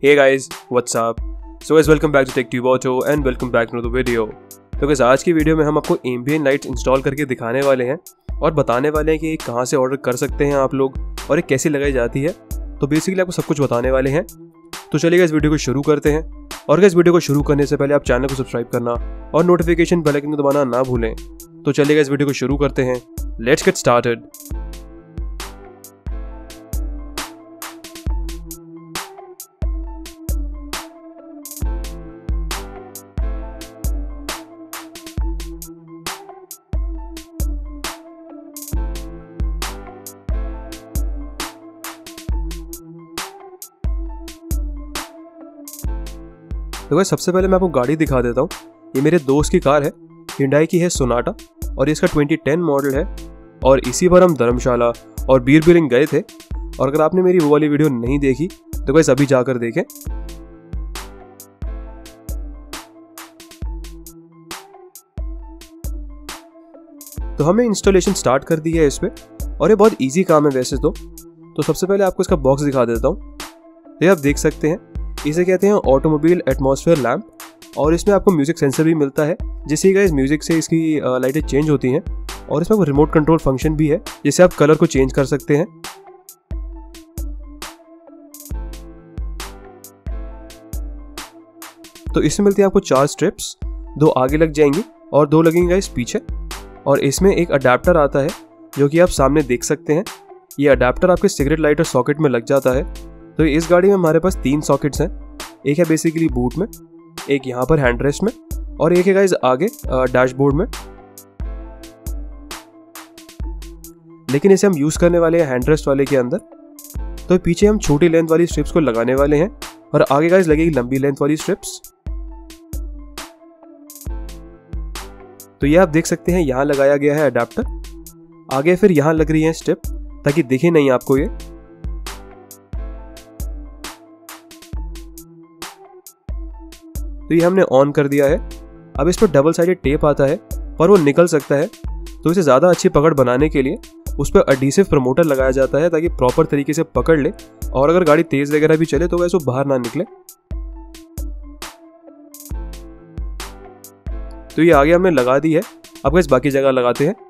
Hey guys, what's up? So guys, welcome back to Senzeal-auto and welcome back to another video. तो guys, आज की video में हम आपको Ambient लाइट्स इंस्टॉल करके दिखाने वाले हैं और बताने वाले हैं कि कहाँ से ऑर्डर कर सकते हैं आप लोग और ये कैसे लगाई जाती है। तो बेसिकली आपको सब कुछ बताने वाले हैं। तो चलिए इस वीडियो को शुरू करते हैं। और इस वीडियो को शुरू करने से पहले आप चैनल को सब्सक्राइब करना और नोटिफिकेशन बेल आइकन को दबाना ना भूलें। तो चलिए इस वीडियो को शुरू करते हैं। Let's get started. तो भाई सबसे पहले मैं आपको गाड़ी दिखा देता हूँ। ये मेरे दोस्त की कार है, हिंडाई की है सोनाटा और इसका 2010 मॉडल है। और इसी पर हम धर्मशाला और बीर बिलिंग गए थे। और अगर आपने मेरी वो वाली वीडियो नहीं देखी तो भाई अभी जाकर देखें। तो हमने इंस्टॉलेशन स्टार्ट कर दी है इस पे और ये बहुत इजी काम है वैसे तो सबसे पहले आपको इसका बॉक्स दिखा देता हूँ। ये आप देख सकते हैं, इसे कहते हैं ऑटोमोबाइल एटमॉस्फेयर लैम्प और इसमें आपको म्यूजिक सेंसर भी मिलता है, जिससे गाइस म्यूजिक से इसकी लाइटें चेंज होती हैं। और इसमें रिमोट कंट्रोल फंक्शन भी है, जिससे आप कलर को चेंज कर सकते हैं। तो इसमें मिलती है आपको 4 स्ट्रिप्स, 2 आगे लग जाएंगी और 2 लगेंगी गाइस पीछे। और इसमें एक अडेप्टर आता है जो कि आप सामने देख सकते हैं। ये अडेप्टर आपके सिगरेट लाइटर सॉकेट में लग जाता है। तो इस गाड़ी में हमारे पास 3 सॉकेट्स हैं। एक है बेसिकली बूट में, एक यहाँ पर हैंड रेस्ट में और एक है गाइस आगे डैशबोर्ड में। लेकिन इसे हम यूज करने वाले हैं हैंड रेस्ट वाले के अंदर। तो पीछे हम छोटी लेंथ वाली स्ट्रिप्स को लगाने वाले हैं और आगे गाइस लगेगी लंबी लेंथ वाली स्ट्रिप्स। तो ये आप देख सकते हैं, यहाँ लगाया गया है अडेप्टर। आगे फिर यहाँ लग रही है स्ट्रिप ताकि दिखे नहीं आपको ये। तो ये हमने ऑन कर दिया है। अब इस पर डबल साइडेड टेप आता है पर वो निकल सकता है। तो इसे ज़्यादा अच्छी पकड़ बनाने के लिए उस पर एडहेसिव प्रमोटर लगाया जाता है ताकि प्रॉपर तरीके से पकड़ ले और अगर गाड़ी तेज वगैरह भी चले तो वैसे वो बाहर ना निकले। तो ये आगे हमने लगा दी है। अब इस बाकी जगह लगाते हैं।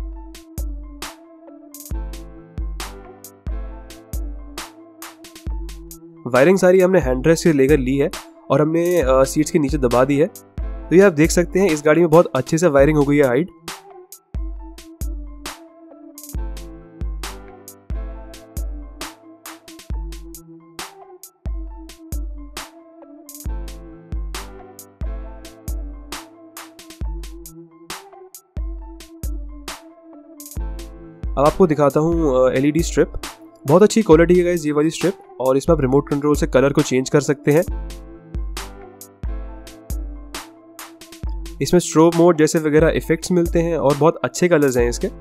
वायरिंग सारी हमने हैंडरेस्ट से लेकर ली है और हमने सीट्स के नीचे दबा दी है। तो ये आप देख सकते हैं, इस गाड़ी में बहुत अच्छे से वायरिंग हो गई है हाइट। अब आपको दिखाता हूँ एलईडी स्ट्रिप। बहुत अच्छी क्वालिटी है गाइस ये वाली स्ट्रिप और इसमें आप रिमोट कंट्रोल से कलर को चेंज कर सकते हैं। इसमें स्ट्रोब मोड जैसे वगैरह इफेक्ट्स मिलते हैं और बहुत अच्छे कलर्स हैं इसके।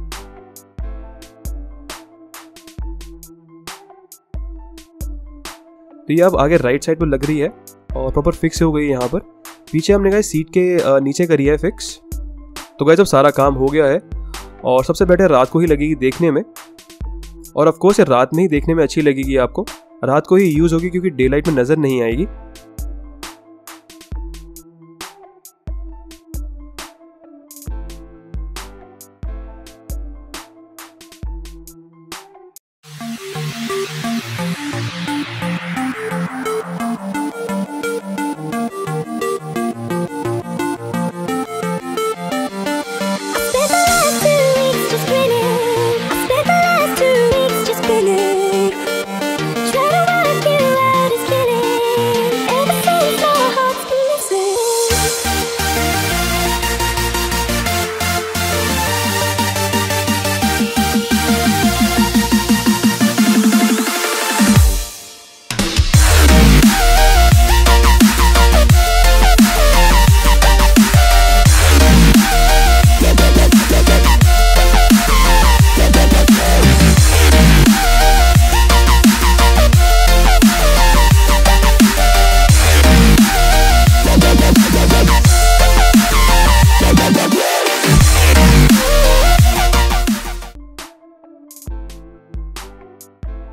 तो ये अब आगे राइट साइड पर लग रही है और प्रॉपर फिक्स हो गई है यहाँ पर। पीछे हमने गाइस सीट के नीचे करी है फिक्स। तो गाइस अब सारा काम हो गया है और सबसे बेटर रात को ही लगेगी देखने में। और ऑफ कोर्स रात में ही देखने में अच्छी लगेगी आपको, रात को ही यूज होगी क्योंकि डे लाइट में नजर नहीं आएगी।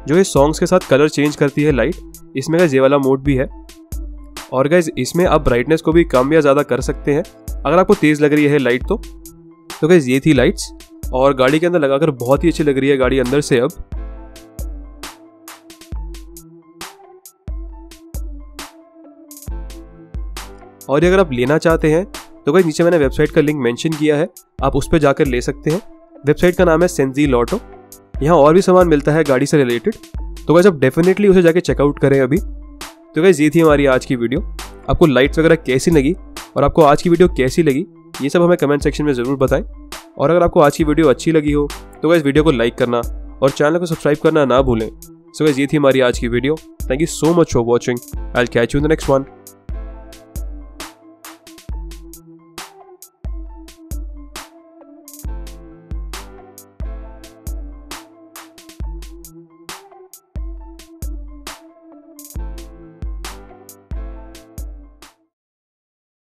जो ये सॉन्ग्स के साथ कलर चेंज करती है लाइट, इसमें गाइस ये वाला मोड भी है। और गाइस इसमें आप ब्राइटनेस को भी कम या ज़्यादा कर सकते हैं अगर आपको तेज़ लग रही है लाइट तो गाइस ये थी लाइट्स, और गाड़ी के अंदर लगाकर बहुत ही अच्छी लग रही है गाड़ी अंदर से अब। और ये अगर आप लेना चाहते हैं तो गाइस नीचे मैंने वेबसाइट का लिंक मेंशन किया है, आप उस पर जाकर ले सकते हैं। वेबसाइट का नाम है Senzeal-auto। यहाँ और भी सामान मिलता है गाड़ी से रिलेटेड, तो गाइस आप डेफिनेटली उसे जाके चेकआउट करें अभी। तो गाइस ये थी हमारी आज की वीडियो। आपको लाइट्स वगैरह कैसी लगी और आपको आज की वीडियो कैसी लगी, ये सब हमें कमेंट सेक्शन में ज़रूर बताएं। और अगर आपको आज की वीडियो अच्छी लगी हो तो गाइस वीडियो को लाइक करना और चैनल को सब्सक्राइब करना ना भूलें। सो गाइस ये थी हमारी आज की video. Thank you so much for watching. I will catch you in the next one.